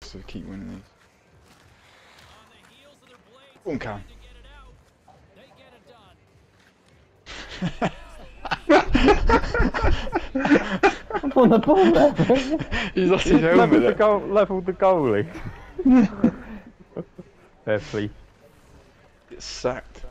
to keep winning these. One can. I'm on the ball there. He's lost his helmet. Leveled the goalie. Fair play. Gets sacked.